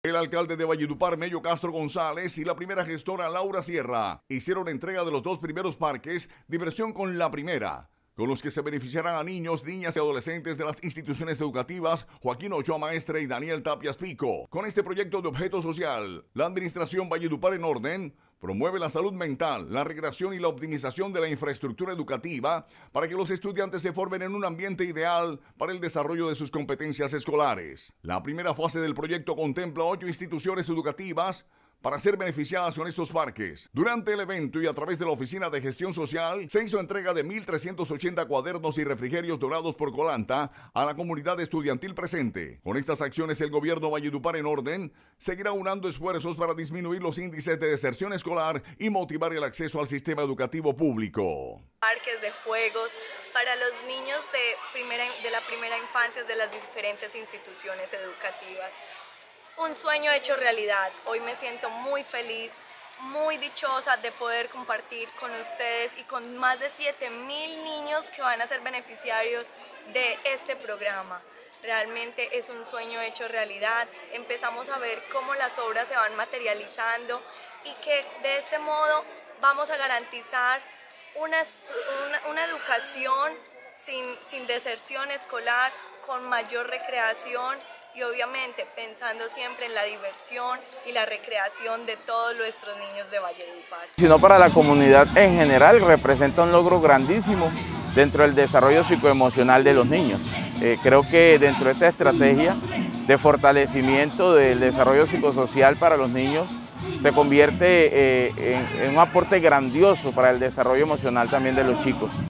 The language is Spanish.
El alcalde de Valledupar, Mello Castro González, y la primera gestora, Laura Sierra, hicieron entrega de los dos primeros parques Diversión con la Primera, con los que se beneficiarán a niños, niñas y adolescentes de las instituciones educativas Joaquín Ochoa Maestre y Daniel Tapias Pico. Con este proyecto de objeto social, la administración Valledupar en Orden promueve la salud mental, la recreación y la optimización de la infraestructura educativa para que los estudiantes se formen en un ambiente ideal para el desarrollo de sus competencias escolares. La primera fase del proyecto contempla 8 instituciones educativas para ser beneficiadas con estos parques. Durante el evento y a través de la Oficina de Gestión Social, se hizo entrega de 1.380 cuadernos y refrigerios donados por Colanta a la comunidad estudiantil presente. Con estas acciones, el gobierno Valledupar en Orden seguirá unando esfuerzos para disminuir los índices de deserción escolar y motivar el acceso al sistema educativo público. Parques de juegos para los niños de la primera infancia de las diferentes instituciones educativas. Un sueño hecho realidad. Hoy me siento muy feliz, muy dichosa de poder compartir con ustedes y con más de 7.000 niños que van a ser beneficiarios de este programa. Realmente es un sueño hecho realidad. Empezamos a ver cómo las obras se van materializando y que de ese modo vamos a garantizar una educación sin deserción escolar, con mayor recreación y obviamente pensando siempre en la diversión y la recreación de todos nuestros niños de Valledupar. Sino para la comunidad en general representa un logro grandísimo dentro del desarrollo psicoemocional de los niños. Creo que dentro de esta estrategia de fortalecimiento del desarrollo psicosocial para los niños se convierte en un aporte grandioso para el desarrollo emocional también de los chicos.